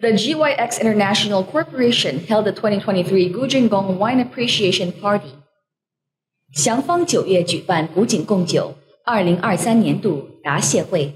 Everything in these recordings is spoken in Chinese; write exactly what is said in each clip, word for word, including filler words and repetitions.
The G Y X International Corporation held the twenty twenty-three Gujingong Wine Appreciation Party. 祥方酒业举办古井贡酒二零二三年度答谢会。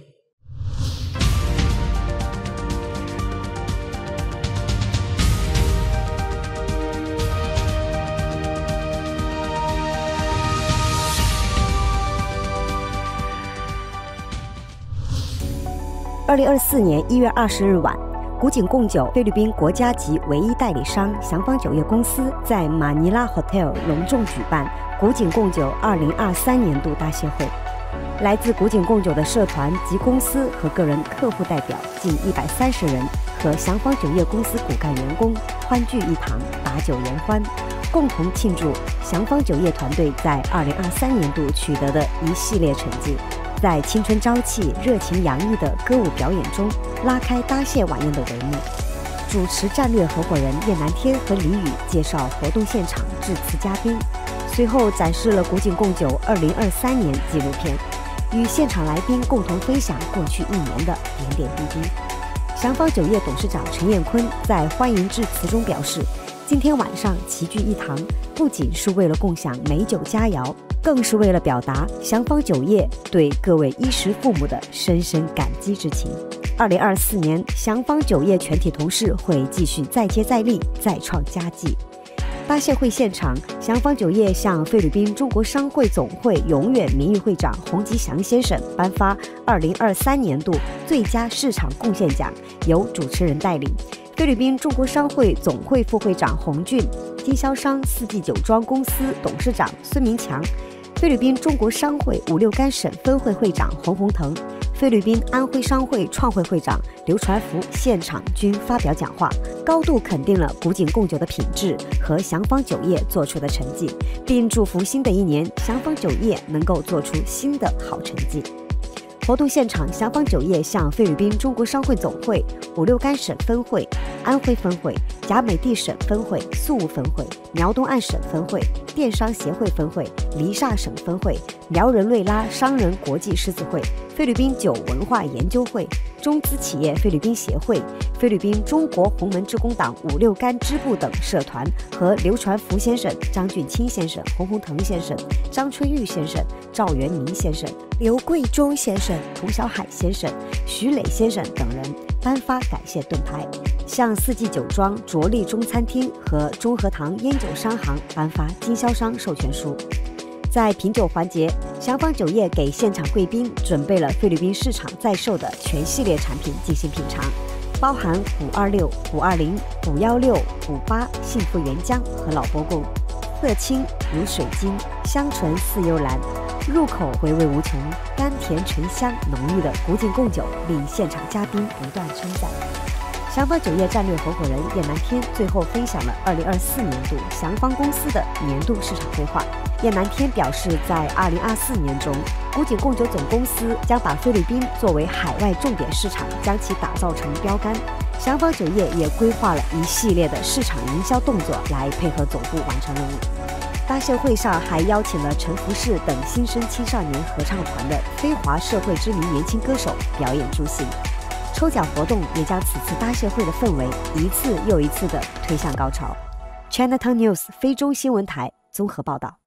二零二四年一月二十日晚，古井贡酒菲律宾国家级唯一代理商祥方酒业公司在马尼拉 Hotel 隆重举办古井贡酒二零二三年度大谢会。来自古井贡酒的社团及公司和个人客户代表近一百三十人和祥方酒业公司骨干员工欢聚一堂，把酒言欢，共同庆祝祥方酒业团队在二零二三年度取得的一系列成绩。在青春朝气、热情洋溢的歌舞表演中，拉开答谢晚宴的帷幕。主持战略合伙人叶南天和李宇介绍活动现场致辞嘉宾，随后展示了古井贡酒二零二三年纪录片，与现场来宾共同分享过去一年的点点滴滴。祥方酒业董事长陈彦坤在欢迎致辞中表示，今天晚上齐聚一堂，不仅是为了共享美酒佳肴，更是为了表达祥方酒业对各位衣食父母的深深感激之情。二零二四年，祥方酒业全体同事会继续再接再厉，再创佳绩。答谢会现场，祥方酒业向菲律宾中国商会总会永远名誉会长洪吉祥先生颁发二零二三年度最佳市场贡献奖，由主持人带领。菲律宾中国商会总会副会长洪俊，经销商四季酒庄公司董事长孙明强，菲律宾中国商会五六干省分会会长洪洪腾，菲律宾安徽商会创会会长刘传福现场均发表讲话，高度肯定了古井贡酒的品质和祥方酒业做出的成绩，并祝福新的一年祥方酒业能够做出新的好成绩。活动现场，祥方酒业向菲律宾中国商会总会、五六干省分会、安徽分会、甲美地省分会、宿务分会、苗东岸省分会、电商协会分会、黎萨省分会、苗人瑞拉商人国际狮子会、菲律宾酒文化研究会、中资企业菲律宾协会、菲律宾中国洪门志工党五六干支部等社团和刘传福先生、张俊清先生、洪洪腾先生、张春玉先生、赵元明先生、刘贵忠先生、涂小海先生、徐磊先生等人颁发感谢盾牌，向四季酒庄、卓立中餐厅和中和堂烟酒商行颁发经销商授权书。在品酒环节，祥方酒业给现场贵宾准备了菲律宾市场在售的全系列产品进行品尝，包含虎二六、虎二零、虎幺六、虎八、幸福原浆和老波贡，色清如水晶，香醇似幽兰，入口回味无穷，甘甜醇香浓郁的古井贡酒令现场嘉宾不断称赞。祥方酒业战略合伙人叶南天最后分享了二零二四年度祥方公司的年度市场规划。叶南天表示，在二零二四年中，古井贡酒总公司将把菲律宾作为海外重点市场，将其打造成标杆。祥方酒业也规划了一系列的市场营销动作来配合总部完成任务。答谢会上还邀请了陈福士等新生青少年合唱团的非华社会知名年轻歌手表演助兴。抽奖活动也将此次答谢会的氛围一次又一次地推向高潮。Chinatown News 非中新闻台综合报道。